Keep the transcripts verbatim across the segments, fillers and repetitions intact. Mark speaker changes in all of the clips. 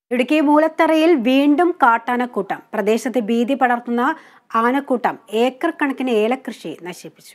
Speaker 1: ഇടുക്കി മൂലത്തറയിൽ വീണ്ടും കാട്ടാനക്കൂട്ടം. പ്രദേശത്ത് ഭീതി പടർത്തുന്ന ആനക്കൂട്ടം ഏക്കർ കണക്കിന് ഏലകൃഷി നശിപ്പിച്ചു.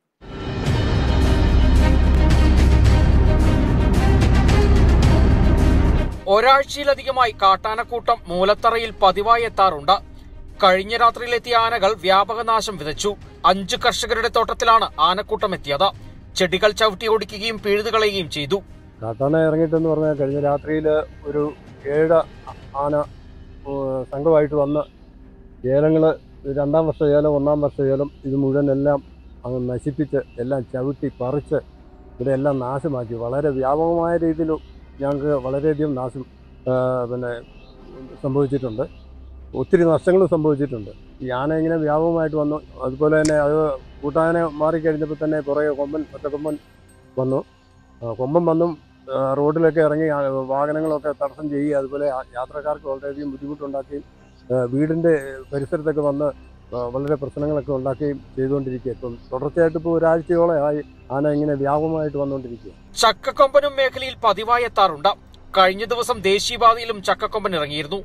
Speaker 2: ഒരാഴ്ചയിലധികമായി കാട്ടാനക്കൂട്ടം മൂലത്തറയിൽ പതിവായി എത്താറുണ്ട്. കഴിഞ്ഞ രാത്രിയിലെത്തിയ ആനകൾ വ്യാപക നാശം വിതച്ചു. അഞ്ച് കർഷകരുടെ തോട്ടത്തിലാണ് ആനക്കൂട്ടം എത്തിയത്. ചെടികൾ ചവിട്ടി ഓടിക്കുകയും പിഴുതുകളയുകയും ചെയ്തു.
Speaker 3: കാട്ടാന ഇറങ്ങിയിട്ടെന്ന് പറഞ്ഞാൽ കഴിഞ്ഞ രാത്രിയിൽ ഒരു ഏഴ് ആന സംഘമായിട്ട് വന്ന് ഏലങ്ങൾ രണ്ടാം വർഷ ഏലം ഒന്നാം വർഷ ഏലം ഇത് മുഴുവൻ എല്ലാം അങ്ങ് നശിപ്പിച്ച് എല്ലാം ചവിട്ടി പറിച്ച് ഇവിടെ എല്ലാം നാശമാക്കി. വളരെ വ്യാപകമായ രീതിയിൽ ഞങ്ങൾക്ക് വളരെയധികം നാശം പിന്നെ സംഭവിച്ചിട്ടുണ്ട്. ഒത്തിരി നഷ്ടങ്ങളും സംഭവിച്ചിട്ടുണ്ട്. ഈ ആന ഇങ്ങനെ വ്യാപകമായിട്ട് വന്നു. അതുപോലെ തന്നെ അത് കൂട്ടാന മാറിക്കഴിഞ്ഞപ്പോൾ തന്നെ പുറകെ കൊമ്പൻ ഒറ്റക്കൊമ്പൻ വന്നു. കൊമ്പൻ വന്നും റോഡിലൊക്കെ ഇറങ്ങി വാഹനങ്ങളൊക്കെ തടസ്സം ചെയ്യുക, അതുപോലെ യാത്രക്കാർക്ക് വളരെയധികം ബുദ്ധിമുട്ടുണ്ടാക്കുകയും വീടിൻ്റെ പരിസരത്തൊക്കെ വന്ന് വളരെ പ്രശ്നങ്ങളൊക്കെ ഉണ്ടാക്കുകയും ചെയ്തുകൊണ്ടിരിക്കുക. ഇപ്പം തുടർച്ചയായിട്ട് ഇപ്പോൾ ഒരാഴ്ചയോളം ആയി ആന ഇങ്ങനെ വ്യാപകമായിട്ട് വന്നുകൊണ്ടിരിക്കുക.
Speaker 2: ചക്കക്കൊമ്പനും മേഖലയിൽ പതിവായി എത്താറുണ്ട്. കഴിഞ്ഞ ദിവസം ദേശീയപാതയിലും ചക്കക്കൊമ്പൻ ഇറങ്ങിയിരുന്നു.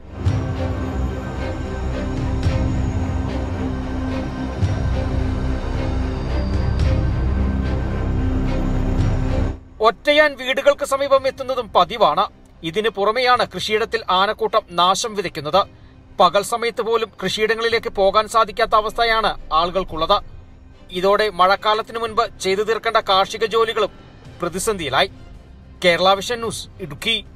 Speaker 2: ഒറ്റയാൻ വീടുകൾക്ക് സമീപം എത്തുന്നതും പതിവാണ്. ഇതിനു പുറമെയാണ് കൃഷിയിടത്തിൽ ആനക്കൂട്ടം നാശം വിതയ്ക്കുന്നത്. പകൽ സമയത്ത് പോലും കൃഷിയിടങ്ങളിലേക്ക് പോകാൻ സാധിക്കാത്ത അവസ്ഥയാണ് ആളുകൾക്കുള്ളത്. ഇതോടെ മഴക്കാലത്തിനു മുൻപ് ചെയ്തു തീർക്കേണ്ട കാർഷിക ജോലികളും പ്രതിസന്ധിയിലായി. Kerala vision news, Idukki.